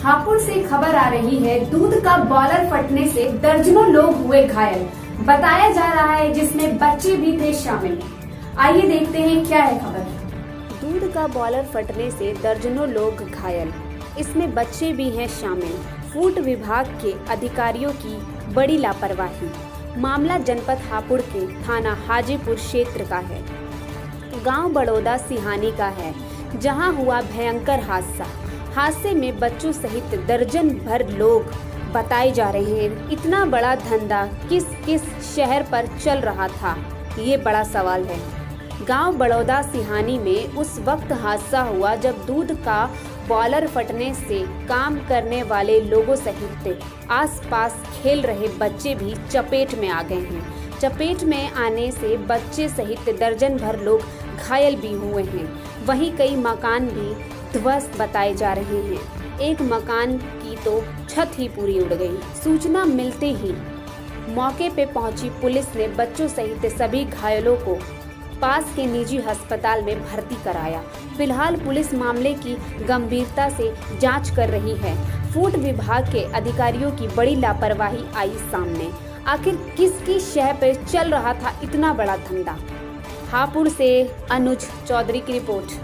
हापुड़ से खबर आ रही है, दूध का बॉयलर फटने से दर्जनों लोग हुए घायल, बताया जा रहा है जिसमें बच्चे भी थे शामिल। आइए देखते हैं क्या है खबर। दूध का बॉयलर फटने से दर्जनों लोग घायल, इसमें बच्चे भी हैं शामिल। फूड विभाग के अधिकारियों की बड़ी लापरवाही। मामला जनपद हापुड़ के थाना हाजीपुर क्षेत्र का है। गांव बड़ौदा सिहानी का है, जहां हुआ भयंकर हादसे में बच्चों सहित दर्जन भर लोग बताए जा रहे हैं। इतना बड़ा धंधा किस किस शहर पर चल रहा था, ये बड़ा सवाल है। गांव बड़ौदा सिहानी में उस वक्त हादसा हुआ जब दूध का बॉयलर फटने से काम करने वाले लोगों सहित आसपास खेल रहे बच्चे भी चपेट में आ गए हैं। चपेट में आने से बच्चे सहित दर्जन भर लोग घायल भी हुए हैं। वहीं कई मकान भी ध्वस्त बताए जा रहे हैं। एक मकान की तो छत ही पूरी उड़ गई। सूचना मिलते ही मौके पे पहुंची पुलिस ने बच्चों सहित सभी घायलों को पास के निजी अस्पताल में भर्ती कराया। फिलहाल पुलिस मामले की गंभीरता से जांच कर रही है। फूड विभाग के अधिकारियों की बड़ी लापरवाही आई सामने। आखिर किसकी शह पे चल रहा था इतना बड़ा धंधा। हापुड़ से अनुज चौधरी की रिपोर्ट।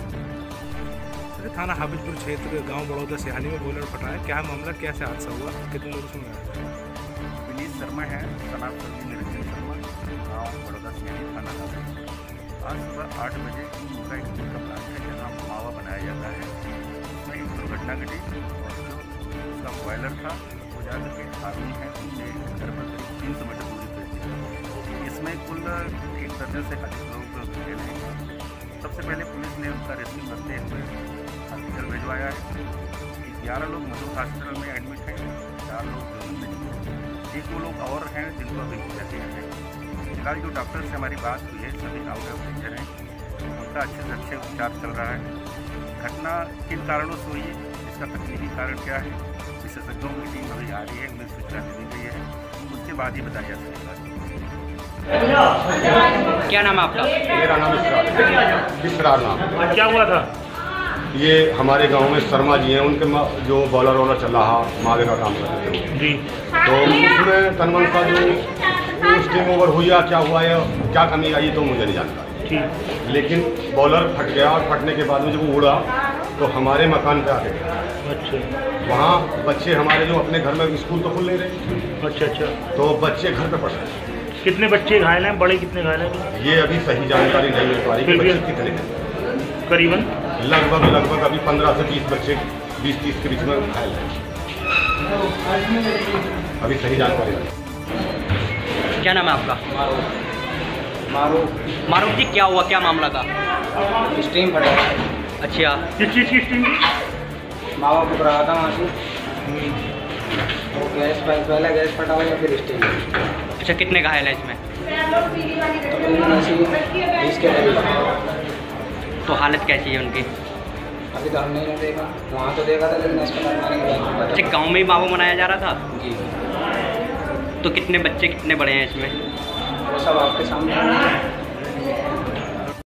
थाना हाजीपुर क्षेत्र गांव बड़ौदा सिहानी में बॉयलर फटा है। क्या मामला, कैसे हादसा हुआ, कितने लोग उसमें आए? विनीत शर्मा है, सनाब सर्वी निरंजन शर्मा, गांव बड़ौदा सिहानी थाना हाजीपुर। आज सुबह 8 बजे उनका एक दूध का प्लांट है जहाँ मावा बनाया जाता है। उसमें एक दुर्घटना घटी और जो उसका बॉयलर था वो जा करके आदमी है उनके घर पर करीब 300 मीटर दूरी पर थी। इसमें कुल 1 दर्जन से अधिक लोग घायल हैं। सबसे पहले पुलिस ने उनका रेस्क्यू करते हुए हॉस्पिटल भिजवाया है। 11 लोग मसूद हॉस्पिटल में एडमिट हैं, 4 लोग नहीं। 1-2 लोग और हैं जिनको अभी उपचार किया है। फिलहाल जो डॉक्टर से हमारी बात हुई है सभी आउट ऑफ डेंजर हैं, उनका अच्छे से अच्छे उपचार चल रहा है। घटना किन कारणों से हुई है, इसका तकनीकी कारण क्या है, विशेषज्ञों की टीम अभी आ रही है, उन्हें सूचना दे दी गई है, उसके बाद ही बताया जा सकेगा। क्या नाम है आपका? मेरा नाम इसरार नाम। क्या हुआ था? ये हमारे गांव में शर्मा जी हैं, उनके जो बॉयलर वॉलर चल रहा मागे का काम करते थे जी। तो उसमें तनमन का जो स्टीम ओवर हुई या क्या हुआ है, क्या कमी आई तो मुझे नहीं जानकारी। ठीक। लेकिन बॉयलर फट गया और फटने के बाद में जब वो उड़ा तो हमारे मकान पे आके गया। अच्छा। वहाँ बच्चे हमारे जो अपने घर में स्कूल तो खुल नहीं रहे। अच्छा। तो बच्चे घर पे पढ़ रहे। कितने बच्चे घायल हैं, बड़े कितने घायल हैं? ये अभी सही जानकारी नहीं मिल पा रही कि बच्चे कितने हैं। करीबन लगभग अभी 15 से 20 बच्चे 20-30 के बीच में घायल हैं। अभी सही जानकारी नहीं। क्या नाम है आपका? मारूफ जी, क्या हुआ, क्या मामला था? स्टीम फटा। अच्छा, किस चीज़ की स्टीम? मावा फट रहा था वहाँ से, तो गैस पहला गैस फटा हुआ या फिर स्टीम। अच्छा, कितने घायल हैं इसमें? तकरीबन 20 के करीब। तो हालत कैसी है उनकी? अभी तो हमने नहीं देखा, वहाँ तो देखा था लेकिन अस्पताल में आने के बाद पता। अच्छा, गाँव में ही मावा बनाया जा रहा था? जी। तो कितने बच्चे कितने बड़े हैं इसमें? वो सब आपके सामने